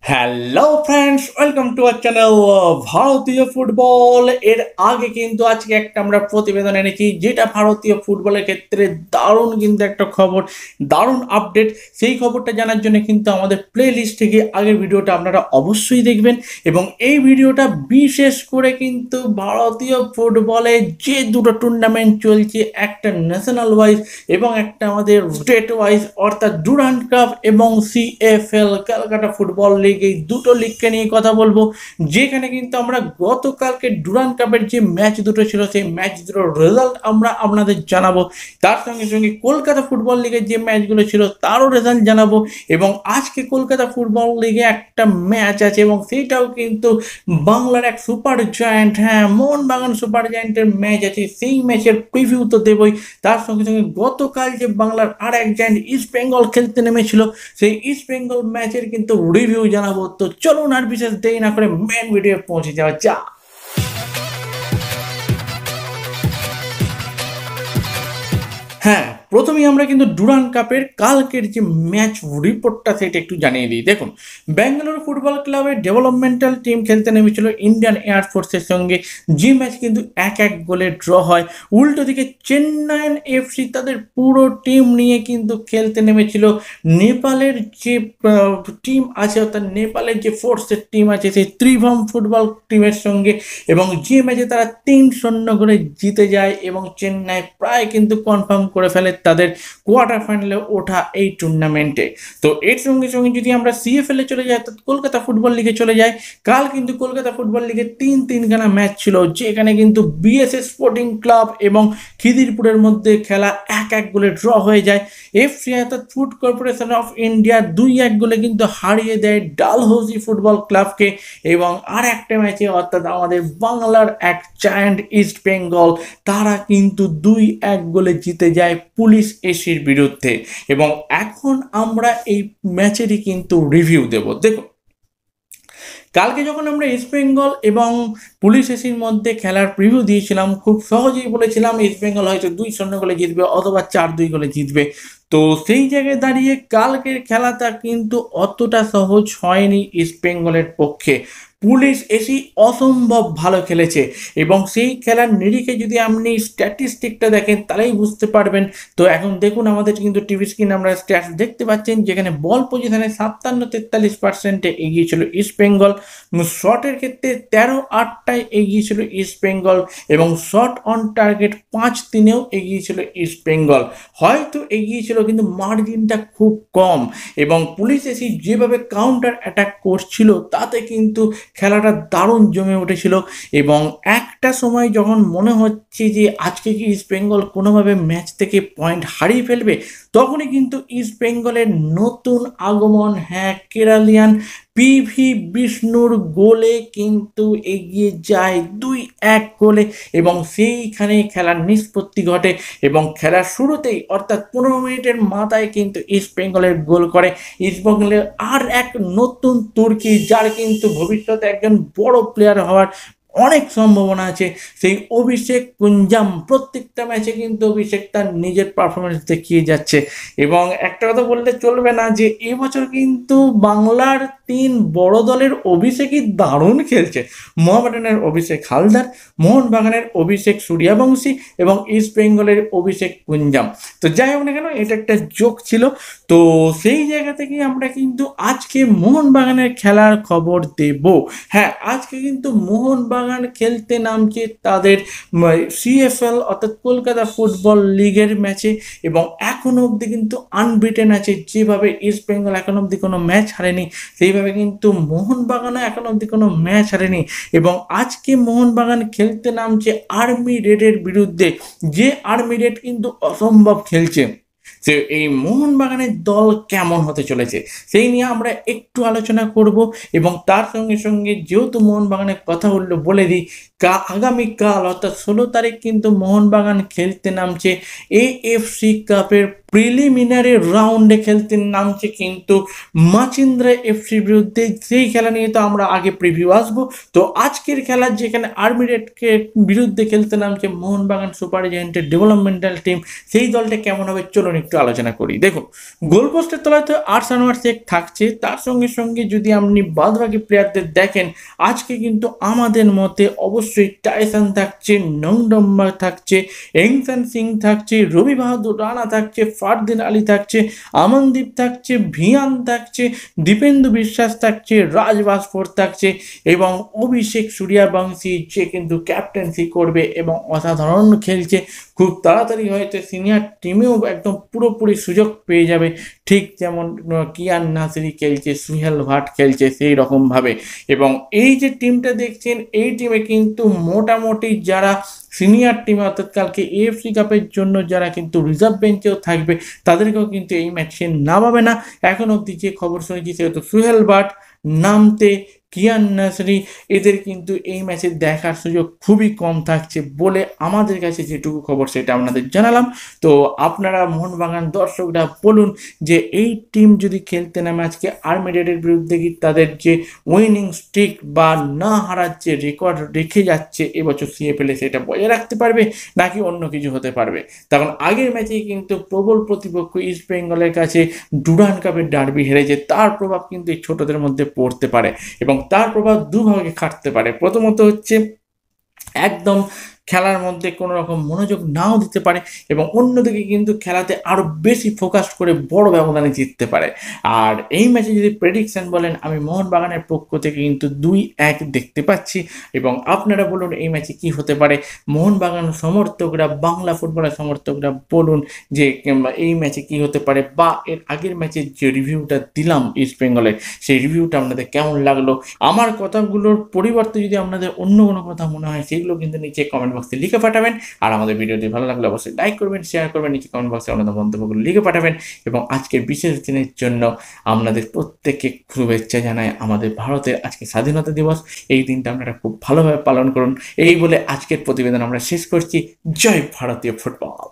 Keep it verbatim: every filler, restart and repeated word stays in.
Hello friends, welcome to our channel ভারতীয় football. এর আগে কিন্তু আজকে একটা আমরা প্রতিবেদন এনেছি, যেটা ভারতীয় ফুটবলের ক্ষেত্রে দারুণ কিন্তু একটা খবর, দারুণ আপডেট। সেই খবরটা জানার জন্য কিন্তু আমাদের প্লে লিস্ট থেকে আগের ভিডিওটা আপনারা অবশ্যই দেখবেন। এবং এই ভিডিওটা বিশেষ করে কিন্তু ভারতীয় ফুটবলে যে দুটো টুর্নামেন্ট চলছে, একটা ন্যাশনাল ওয়াইজ এবং একটা আমাদের স্টেট ওয়াইজ, অর্থাৎ ডুরান্ড কাপ এবং সিএফএল ক্যালকাটা ফুটবল লিগ, এই দুটো লিগকে নিয়ে কথা বলবো। যেখানে কিন্তু আমরা গতকালকে ডুরান্ড কাপের যে ম্যাচ দুটো ছিল, সেই ম্যাচ দুটোর রেজাল্ট আমরা আপনাদের জানাবো। তার সঙ্গে সঙ্গে কলকাতা ফুটবল লিগের যে ম্যাচগুলো ছিল তারও রেজাল্ট জানাবো। এবং আজকে কলকাতা ফুটবল লিগে একটা ম্যাচ আছে, এবং সেইটাও কিন্তু বাংলার এক সুপার জায়ান্ট, হ্যাঁ মোহনবাগান সুপার জায়ান্টের ম্যাচ আছে। সেই ম্যাচের প্রিভিউ তো দেবই, তার সঙ্গে সঙ্গে গতকাল যে বাংলার আর এক জায়ান্ট ইস্ট বেঙ্গল খেলতে নেমেছিল, সেই ইস্ট বেঙ্গল ম্যাচের কিন্তু রিভিউ জানাবো। তো চলুন আর বিশেষ দেরি না করে মেন ভিডিও পৌঁছে যাওয়া যাক। হ্যাঁ, প্রথমেই আমরা কিন্তু ডুরান্ড কাপের কালকের যে ম্যাচ রিপোর্টটা সেটা একটু জানিয়ে দিই। দেখুন, বেঙ্গালুরু ফুটবল ক্লাবের ডেভেলপমেন্টাল টিম খেলতে নেমেছিল ইন্ডিয়ান এয়ারফোর্সের সঙ্গে, যে ম্যাচ কিন্তু এক এক গোলে ড্র হয়। উল্টো দিকে চেন্নাইন এফসি তাদের পুরো টিম নিয়ে কিন্তু খেলতে নেমেছিল নেপালের যে টিম আছে, অর্থাৎ নেপালের যে ফোর্সের টিম আছে, সেই ত্রিভম ফুটবল টিমের সঙ্গে। এবং যে ম্যাচে তারা তিন শূন্য করে জিতে যায় এবং চেন্নাই প্রায় কিন্তু কনফার্ম করে ফেলে তাদের কোয়ার্টার ফাইনালে ওঠা এই টুর্নামেন্টে। তো এর সঙ্গে সঙ্গে যদি আমরা সিএফএল এ চলে যাই, অর্থাৎ কলকাতা ফুটবল লিগে চলে যাই, কাল কিন্তু কলকাতা ফুটবল লিগে তিন তিনখানা ম্যাচ ছিল, যেখানে কিন্তু বিএসএস স্পোর্টিং ক্লাব এবং খিদিরপুরের মধ্যে খেলা এক এক গোলে ড্র হয়ে যায়। এফসি অর্থাৎ ফুড কর্পোরেশন অফ ইন্ডিয়া দুই এক গোলে কিন্তু হারিয়ে দেয় ডালহৌসি ফুটবল ক্লাবকে। এবং আর একটা ম্যাচে, অর্থাৎ আমাদের বাংলার এক জায়ান্ট ইস্ট বেঙ্গল, তারা কিন্তু দুই এক গোলে জিতে যায় পুলিশ এসির বিরুদ্ধে। এবং এখন আমরা এই ম্যাচেরই কিন্তু রিভিউ দেব। দেখুন, কালকে যখন আমরা ইস্ট বেঙ্গল এবং পুলিশ এসির মধ্যে খেলার প্রিভিউ দিয়েছিলাম, খুব সহজেই বলেছিলাম ইস্ট বেঙ্গল হয়তো দুই শূন্য গোলে জিতবে অথবা চার দুই গোলে জিতবে। তো সেই জায়গায় দাঁড়িয়ে কালকের খেলাটা কিন্তু অতটা সহজ হয়নি ইস্ট বেঙ্গলের পক্ষে। পুলিশ এসি অসম্ভব ভালো খেলেছে, এবং সেই খেলার নিরিখে যদি আপনি স্ট্যাটিস্টিকটা দেখেন তাহলেই বুঝতে পারবেন। তো এখন দেখুন, আমাদের কিন্তু টিভি স্ক্রিন আমরা স্ট্যাটস দেখতে পাচ্ছেন, যেখানে বল পজিশনে সাতান্ন তেতাল্লিশ পার্সেন্টে এগিয়ে ছিল ইস্ট বেঙ্গল। শটের ক্ষেত্রে তেরো আটটায় এগিয়ে ছিল ইস্ট বেঙ্গল, এবং শট অন টার্গেট পাঁচ তিনেও এগিয়ে ছিল ইস্ট বেঙ্গল। হয়তো এগিয়ে ছিল, কিন্তু মার্জিনটা খুব কম। এবং পুলিশ এসি যেভাবে কাউন্টার অ্যাটাক করছিল, তাতে কিন্তু খেলাটা দারুণ জমে উঠেছিল। এবং একটা সময় যখন মনে হচ্ছে যে আজকে কি ইস্ট বেঙ্গল কোনোভাবে ম্যাচ থেকে পয়েন্ট হারিয়ে ফেলবে, তখনই কিন্তু ইস্ট বেঙ্গলের নতুন আগমন, হ্যাঁ কেরালিয়ান পিভি বিষ্ণুর গোলে কিন্তু এগিয়ে যায় দুই এক গোলে, এবং সেইখানে খেলার নিষ্পত্তি ঘটে। এবং খেলার শুরুতেই, অর্থাৎ পনেরো মিনিটের মাথায় কিন্তু ইস্ট বেঙ্গলের গোল করে ইস্ট বেঙ্গলের আর এক নতুন তুর্কি, যার কিন্তু ভবিষ্যতে একজন বড় প্লেয়ার হওয়ার অনেক সম্ভাবনা আছে, সেই অভিষেক কুঞ্জাম। প্রত্যেকটা ম্যাচে কিন্তু অভিষেক তার নিজের পারফরমেন্স দেখিয়ে যাচ্ছে। এবং একটা কথা বলতে চলবে না যে এবছর কিন্তু বাংলার তিন বড় দলের অভিষেকই দারুণ খেলছে। মোহামেডানের অভিষেক হালদার, মোহনবাগানের অভিষেক সূর্যবংশী এবং ইস্ট বেঙ্গলের অভিষেক কুঞ্জাম। তো যাই হোক না কেন, এটা একটা জোক ছিল। তো সেই জায়গা থেকে আমরা কিন্তু আজকে মোহনবাগানের খেলার খবর দেব। হ্যাঁ, আজকে কিন্তু মোহনবাগান খেলতে নামছে তাদের সিএফএল অর্থাৎ কলকাতা ফুটবল লিগের ম্যাচে, এবং এখনো অবধি কিন্তু আনবিটেন আছে। যেভাবে ইস্ট বেঙ্গল এখন অবধি কোনো ম্যাচ হারেনি, সেইভাবে কিন্তু মোহনবাগানও এখন অবধি কোনো ম্যাচ হারেনি। এবং আজকে মোহনবাগান খেলতে নামছে আর্মি রেডের বিরুদ্ধে, যে আর্মি রেড কিন্তু অসম্ভব খেলছে। যে এই মোহনবাগানের দল কেমন হতে চলেছে সেই নিয়ে আমরা একটু আলোচনা করব। এবং তার সঙ্গে সঙ্গে যেহেতু মোহনবাগানের কথা উঠলো, বলে দিই কা আগামীকাল অর্থাৎ ষোলো তারিখ কিন্তু মোহনবাগান খেলতে নামছে এএফসি কাপের প্রিলিমিনারি রাউন্ডে, খেলতে নামছে কিন্তু মাচিন্দ্রা এফসির বিরুদ্ধে। সেই খেলা নিয়ে তো আমরা আগে প্রিভিউ আসবো। তো আজকের খেলা যেখানে আর্মি রেডকে বিরুদ্ধে খেলতে নামছে মোহনবাগান সুপার জায়ান্টের ডেভেলপমেন্টাল টিম, সেই দলটা কেমন হবে চলুন একটু আলোচনা করি। দেখুন, গোলপোস্টের তলায় তো আরসান শেখ থাকছে, তার সঙ্গে সঙ্গে যদি আপনি বাদবাকি প্লেয়ারদের দেখেন, আজকে কিন্তু আমাদের মতে অবশ্যই টাইসন থাকছে, নংডম্বা থাকছে, এংসান সিং থাকছে, রবি বাহাদুর রানা থাকছে, ফারদিন আলী থাকছে, আমনদীপ থাকছে, ভিয়ান থাকছে, দীপেন্দু বিশ্বাস থাকছে, রাজ ভাস্কর থাকছে এবং অভিষেক সূর্যবংশী, যে কিন্তু ক্যাপ্টেন্সি করবে এবং অসাধারণ খেলছে। খুব তাড়াতাড়ি হয়তো সিনিয়র টিমেও একদম পুরোপুরি সুযোগ পেয়ে যাবে, ঠিক যেমন কিয়ান নাসিরি খেলছে, সুহেল ভাট খেলছে সেই রকমভাবে। এবং এই যে টিমটা দেখছেন, এই টিমে কিন্তু মোটামুটি যারা সিনিয়র টিমে অর্থাৎ কালকে এএফসি কাপের জন্য যারা কিন্তু রিজার্ভ বেঞ্চেও থাকবে, তাদেরকেও কিন্তু এই ম্যাচে নামাবে না। এখন অবধি যে খবর শুনেছি সেহেতু সুহেল ভাট নামতে, কিয়ান নাসরি, এদের কিন্তু এই ম্যাচে দেখার সুযোগ খুবই কম থাকছে বলে আমাদের কাছে যেটুকু খবর সেটা আপনাদের জানালাম। তো আপনারা মোহনবাগান দর্শকরা বলুন যে এই টিম যদি খেলতে নামে আজকে আর্মিডেটের বিরুদ্ধে, কি তাদের যে উইনিং স্ট্রিক বা না হারার যে রেকর্ড রেখে যাচ্ছে এবছর সিএফএলে সেটা বজায় রাখতে পারবে, নাকি অন্য কিছু হতে পারবে? তখন আগের ম্যাচেই কিন্তু প্রবল প্রতিপক্ষ ইস্ট বেঙ্গলের কাছে ডুরান্ড কাপের ডার্বি হেরেছে, তার প্রভাব কিন্তু এই ছোটদের মধ্যে পড়তে পারে এবং তার প্রভাব দুভাবে খাটতে পারে। প্রথমত হচ্ছে একদম খেলার মধ্যে কোনো রকম মনোযোগ নাও দিতে পারে এবং অন্যদিকে কিন্তু খেলাতে আরও বেশি ফোকাস করে বড় ব্যবধানে জিততে পারে। আর এই ম্যাচে যদি প্রেডিকশন বলেন, আমি মোহনবাগানের পক্ষ থেকে কিন্তু দুই এক দেখতে পাচ্ছি। এবং আপনারা বলুন এই ম্যাচে কি হতে পারে? মোহনবাগান সমর্থকরা, বাংলা ফুটবলের সমর্থকরা বলুন যে এই ম্যাচে কি হতে পারে, বা এর আগের ম্যাচের যে রিভিউটা দিলাম ইস্ট বেঙ্গলের, সেই রিভিউটা আপনাদের কেমন লাগলো? আমার কথাগুলোর পরিবর্তে যদি আপনাদের অন্য কোনো কথা মনে হয়, সেগুলো কিন্তু নিচে কমেন্ট বক্সে লিখে পাঠাবেন। আর আমাদের ভিডিওটি ভালো লাগলে অবশ্যই লাইক করবেন, শেয়ার করবেন, নিচে কমেন্ট বক্সে আপনাদের মন্তব্যগুলো লিখে পাঠাবেন। এবং আজকের বিশেষ দিনের জন্য আপনাদের প্রত্যেককে শুভেচ্ছা জানাই। আমাদের ভারতের আজকে স্বাধীনতা দিবস, এই দিনটা আপনারা খুব ভালোভাবে পালন করুন। এই বলে আজকের প্রতিবেদন আমরা শেষ করছি। জয় ভারতীয় ফুটবল।